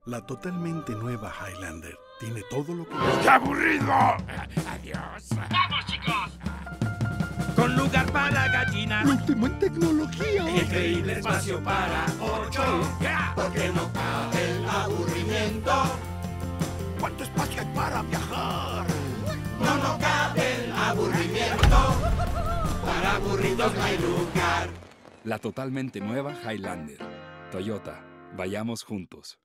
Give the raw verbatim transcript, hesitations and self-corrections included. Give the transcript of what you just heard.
La totalmente nueva Highlander tiene todo lo que... ¡Qué aburrido! Adiós. ¡Vamos, chicos! Con lugar para gallinas. ¡Último en tecnología! Increíble espacio para ocho. Yeah. Porque no cabe el aburrimiento. ¿Cuánto espacio hay para viajar? No, no cabe el aburrimiento. Para aburridos no hay lugar. La totalmente nueva Highlander. Toyota. Vayamos juntos.